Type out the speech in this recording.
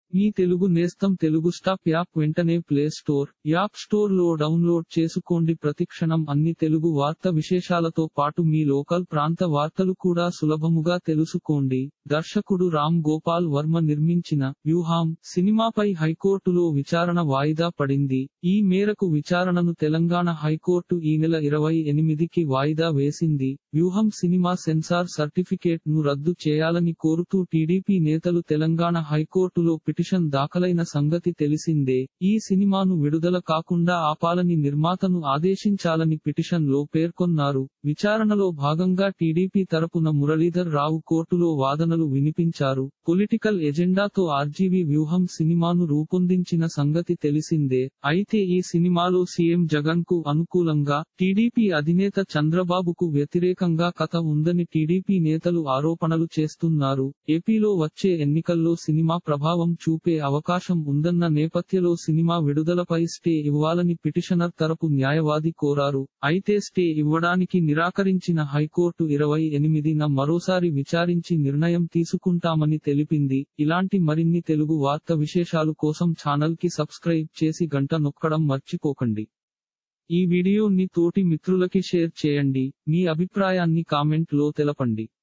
మీ తెలుగు నేస్తం Telugu stop app వెంటనే play store, app store లో డౌన్లోడ్ చేసుకోండి. ప్రతిక్షణం అన్ని తెలుగు వార్త విశేషాలతో పాటు మీ లోకల్ ప్రాంత వార్తలు కూడా సులభముగా తెలుసుకోండి. దర్శకుడు రామ్ గోపాల్ వర్మ నిర్మించిన వ్యూహం సినిమాపై హైకోర్టులో విచారణ వాయిదా పడింది. ఈ మేరకు విచారణను తెలంగాణ హైకోర్టు ఈ నెల 28కి వాయిదా వేసింది. వ్యూహం సినిమా సెన్సార్ సర్టిఫికేట్ ను రద్దు చేయాలని కోరుతూ టీడీపీ నేతలు తెలంగాణ హైకోర్టులో పిటిషన్ దాఖలైన సంగతి తెలిసిందే. ఈ సినిమాను విడుదల కాకుండా ఆపాలని నిర్మాతను ఆదేశించాలని పిటిషన్ లో పేర్కొన్నారు. విచారణలో భాగంగా టీడీపీ తరపున మురళీధర్ రావు కోర్టులో వాదనలు వినిపించారు. పొలిటికల్ ఎజెండాతో ఆర్జీవీ వ్యూహం సినిమాను రూపొందించిన సంగతి తెలిసిందే. అయితే ఈ సినిమాలో సీఎం జగన్ కు అనుకూలంగా, టీడీపీ అధినేత చంద్రబాబుకు వ్యతిరేకంగా కథ ఉందని టీడీపీ నేతలు ఆరోపణలు చేస్తున్నారు. ఏపీలో వచ్చే ఎన్నికల్లో సినిమా ప్రభావం చూపే అవకాశం ఉందన్న నేపథ్యంలో సినిమా విడుదలపై స్టే ఇవ్వాలని పిటిషనర్ తరపు న్యాయవాది కోరారు. అయితే స్టే ఇవ్వడానికి నిరాకరించిన హైకోర్టు 28న మరోసారి విచారించి నిర్ణయం తీసుకుంటామని తెలిపింది. ఇలాంటి మరిన్ని తెలుగు వార్త విశేషాలు కోసం ఛానల్ కి సబ్స్క్రైబ్ చేసి గంట నొక్కడం మర్చిపోకండి. ఈ వీడియోని తోటి మిత్రులకి షేర్ చేయండి. మీ అభిప్రాయాన్ని కామెంట్ లో తెలపండి.